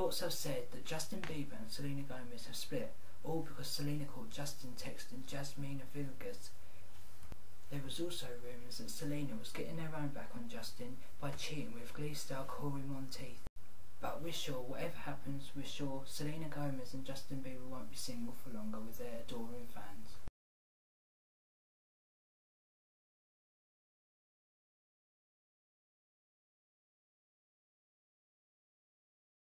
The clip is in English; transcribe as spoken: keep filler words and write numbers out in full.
Reports have said that Justin Bieber and Selena Gomez have split, all because Selena caught Justin texting Jasmina Villegas. There was also rumours that Selena was getting her own back on Justin by cheating with Glee star Corey Monteith. But we're sure whatever happens, we're sure Selena Gomez and Justin Bieber won't be single for longer with their adoring fans.